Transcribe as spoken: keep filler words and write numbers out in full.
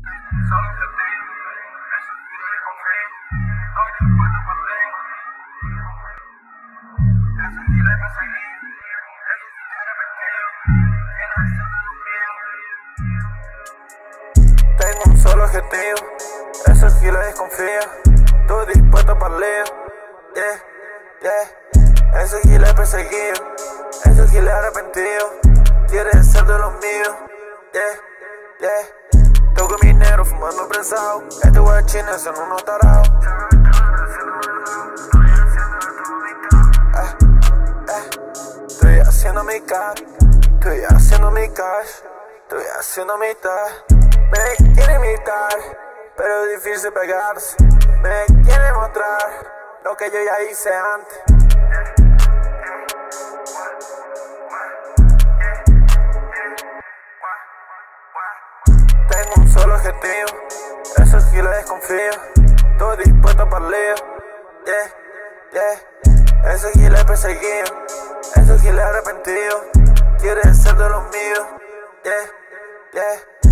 Solo yo tengo, eso sí lo confío. Estoy dispuesto para leer. Eso sí le perseguí. Eso sí te arrepentido. Tienes acción de los míos. Tengo un solo objetivo, eso sí le desconfío. Estoy dispuesto para leer. Yeah, yeah. Eso sí le perseguido. Eso sí le arrepentido. Quieres ser de los míos. Yeah, yeah. Toco mi negro fumando prensado. Este guachines son unos tarados. Eh, eh. Estoy haciendo mi cash. Estoy haciendo mi cash. Estoy haciendo mi cash. Me quiere imitar, pero es difícil pegarse. Me quiere mostrar lo que yo ya hice antes. Tengo un solo objetivo, eso sí le desconfío. Estoy dispuesto para lío. Yeah, yeah. Eso sí le he perseguido, eso sí le he arrepentido. Quiere ser de los míos. Yeah, yeah.